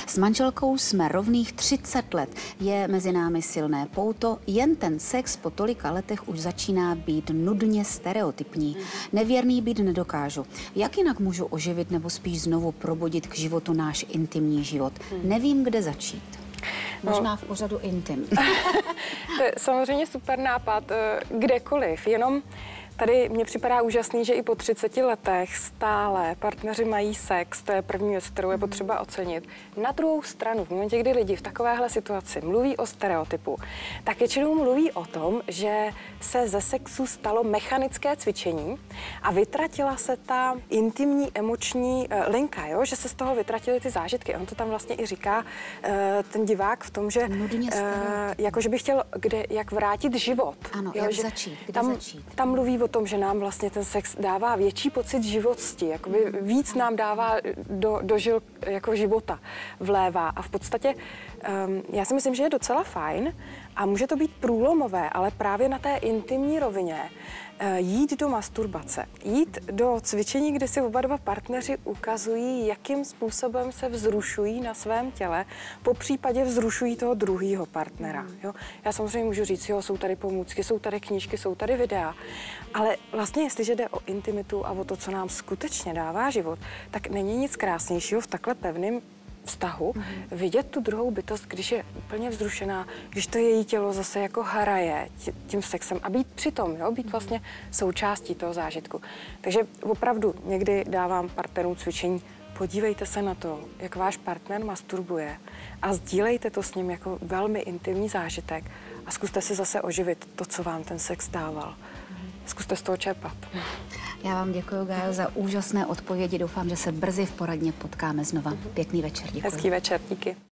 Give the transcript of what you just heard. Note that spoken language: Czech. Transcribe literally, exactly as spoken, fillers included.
S manželkou jsme rovných třicet let. Je mezi námi silné pouto, jen ten sex po tolika letech už začíná být nudně stereotypní. Nevěrný být nedokážu. Jak jinak můžu oživit nebo spíš znovu probudit k životu náš intimní život? Nevím, kde začít. Možná v pořadu Intim. To je samozřejmě super nápad, kdekoliv, jenom tady mně připadá úžasný, že i po třiceti letech stále partneři mají sex, to je první věc, kterou je potřeba ocenit. Na druhou stranu, v momentě, kdy lidi v takovéhle situaci mluví o stereotypu, tak většinou mluví o tom, že se ze sexu stalo mechanické cvičení a vytratila se ta intimní emoční uh, linka, jo? Že se z toho vytratily ty zážitky. On to tam vlastně i říká, uh, ten divák v tom, že uh, jako, že by chtěl kde, jak vrátit život. Ano, jo? jak Že začít, kde tam, začít. Tam mluví o tom, že nám vlastně ten sex dává větší pocit životnosti, jakoby víc nám dává do, do žil jako života vlévá. A v podstatě um, já si myslím, že je docela fajn a může to být průlomové, ale právě na té intimní rovině uh, jít do masturbace, jít do cvičení, kde si oba dva partneři ukazují, jakým způsobem se vzrušují na svém těle, po případě vzrušují toho druhého partnera. Jo? Já samozřejmě můžu říct, jo, jsou tady pomůcky, jsou tady knížky, jsou tady videa, ale vlastně, jestliže jde o intimitu a o to, co nám skutečně dává život, tak není nic krásnějšího v takhle pevném vztahu mm-hmm. vidět tu druhou bytost, když je úplně vzrušená, když to její tělo zase jako hraje tím sexem a být přitom, jo, být vlastně součástí toho zážitku. Takže opravdu někdy dávám partnerům cvičení, podívejte se na to, jak váš partner masturbuje a sdílejte to s ním jako velmi intimní zážitek a zkuste si zase oživit to, co vám ten sex dával. Zkuste z toho čerpat. Já vám děkuji, Gájo, za úžasné odpovědi. Doufám, že se brzy v poradně potkáme znova. Pěkný večer. Děkuji. Hezký večer, díky.